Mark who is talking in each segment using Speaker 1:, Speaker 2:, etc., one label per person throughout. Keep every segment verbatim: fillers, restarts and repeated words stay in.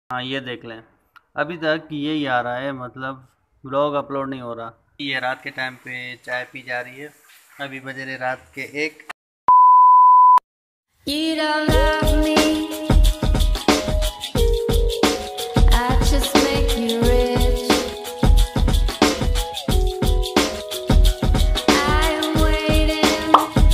Speaker 1: हाँ, ये देख लें। अभी तक यही आ रहा है, मतलब व्लॉग अपलोड नहीं हो रहा। ये रात के टाइम पे चाय पी जा रही है। अभी बज रहे रात के एक।
Speaker 2: You don't love me, I just make you rich. I am waiting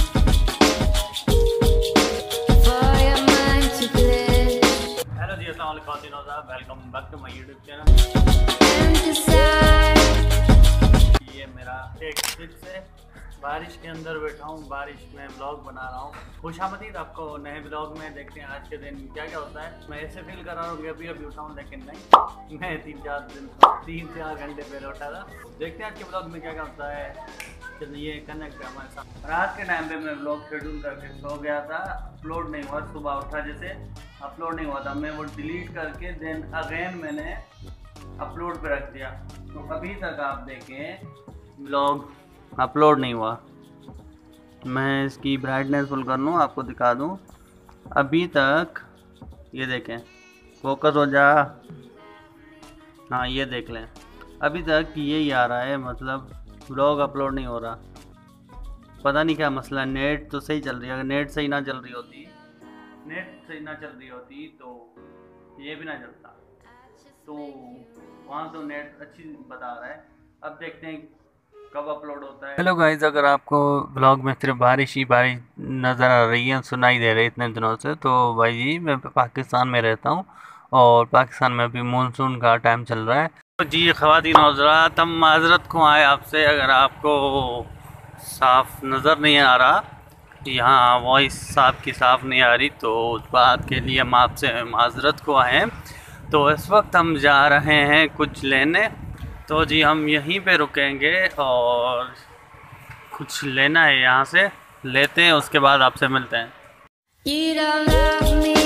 Speaker 2: for your mind to glitch
Speaker 1: hello ji, अस्सलाम वालेकुम, welcome back to my YouTube channel.
Speaker 2: and decide.
Speaker 1: ये मेरा एक फिर से बारिश के अंदर बैठा हूँ, बारिश में व्लॉग बना रहा हूँ। खुशामदीद आपको नए व्लॉग में। देखते हैं आज के दिन क्या क्या होता है। मैं ऐसे फील कर रहा हूँ कि अभी अभी उठा हूँ, लेकिन नहीं, मैं तीन चार दिन तीन चार घंटे पहले उठा था। देखते हैं आज के व्लॉग में क्या क्या होता है। चलिए कनेक्ट है हमारे साथ। रात के टाइम पे मैं व्लॉग शेड्यूल करके सो गया था, अपलोड नहीं हुआ। सुबह उठा जैसे अपलोड नहीं हुआ था, मैं वो डिलीट करके देन अगेन मैंने अपलोड पे रख दिया। तो अभी तक आप देखें व्लॉग अपलोड नहीं हुआ। मैं इसकी ब्राइटनेस फुल कर लूँ, आपको दिखा दूँ। अभी तक ये देखें, फोकस हो जा। हाँ, ये देख लें। अभी तक यही आ रहा है, मतलब व्लॉग अपलोड नहीं हो रहा। पता नहीं क्या मसला है। नेट तो सही चल रही है, अगर नेट सही ना चल रही होती नेट सही ना चल रही होती तो ये भी ना चलता। तो वहाँ तो नेट अच्छी बता रहा है। अब देखते हैं कब अपलोड होता है। हेलो गाइस, अगर आपको ब्लॉग में सिर्फ बारिश ही बारिश नज़र आ रही है, सुनाई दे रही है इतने दिनों से, तो भाई जी मैं पाकिस्तान में रहता हूँ और पाकिस्तान में अभी मानसून का टाइम चल रहा है। तो जी ख़वातीन हज़रात, हम माजरत को आए आपसे अगर आपको साफ नज़र नहीं आ रहा, यहाँ वॉइस साफ की साफ नहीं आ रही, तो उस बात के लिए हम आपसे माजरत को आए हैं। तो इस वक्त हम जा रहे हैं कुछ लेने। तो जी हम यहीं पे रुकेंगे और कुछ लेना है, यहाँ से लेते हैं, उसके बाद आपसे मिलते हैं।
Speaker 2: You don't love me,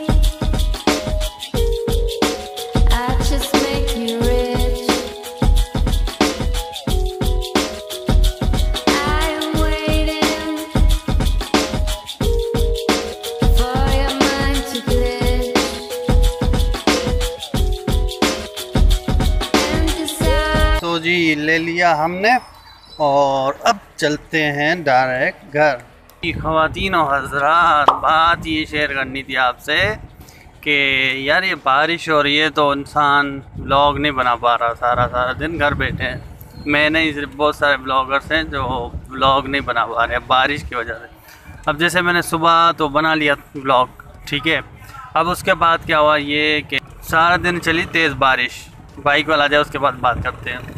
Speaker 2: I just make you rich. I am waiting for your mind to glitch and decide.
Speaker 1: तो जी ले लिया हमने और अब चलते हैं डायरेक्ट घर। ख़वातीन और हज़रात, बात ये शेयर करनी थी आपसे कि यार ये बारिश हो रही है तो इंसान व्लॉग नहीं बना पा रहा, सारा सारा दिन घर बैठे हैं। मैं नहीं, सिर्फ बहुत सारे ब्लॉगर्स हैं जो व्लॉग नहीं बना पा रहे हैं बारिश की वजह से। अब जैसे मैंने सुबह तो बना लिया व्लॉग, ठीक है। अब उसके बाद क्या हुआ ये कि सारा दिन चली तेज़ बारिश। बाइक वाला जाए उसके बाद बात करते हैं।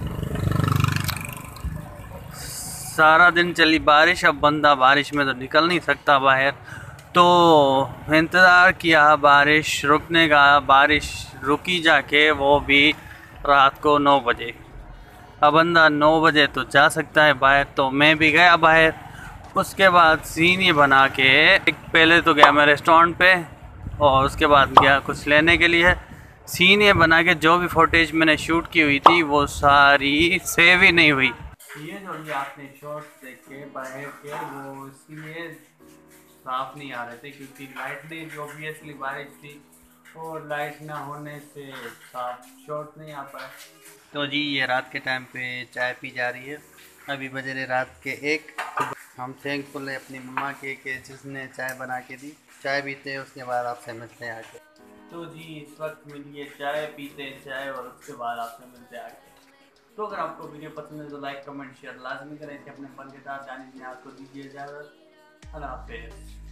Speaker 1: सारा दिन चली बारिश, अब बंदा बारिश में तो निकल नहीं सकता बाहर, तो इंतज़ार किया बारिश रुकने का। बारिश रुकी जाके वो भी रात को नौ बजे। अब बंदा नौ बजे तो जा सकता है बाहर, तो मैं भी गया बाहर। उसके बाद सीन ये बना के एक पहले तो गया मैं रेस्टोरेंट पे और उसके बाद गया कुछ लेने के लिए। सीन ये बना के जो भी फुटेज मैंने शूट की हुई थी वो सारी सेव ही नहीं हुई। ये जो भी आपने शॉर्ट्स देखे बाहर के, वो इसलिए साफ नहीं आ रहे थे क्योंकि लाइट नहीं थी, ऑब्वियसली बारिश थी, और लाइट ना होने से साफ शॉर्ट नहीं आ पाए। तो जी ये रात के टाइम पे चाय पी जा रही है। अभी बज रहे रात के एक। हम थैंकफुल है अपनी मम्मा के कि जिसने चाय बना के दी। चाय पीते हैं, उसके बाद आपसे मिलते हैं आके। तो जी इस वक्त मिलिए चाय, पीते हैं चाय और उसके बाद आपसे मिलते हैं आके। तो अगर आपको वीडियो पसंद है तो लाइक कमेंट शेयर लाजमी करें कि अपने फन के साथ जाने में आपको दीजिए इजाज़त। अल्लाह हाफ़िज़।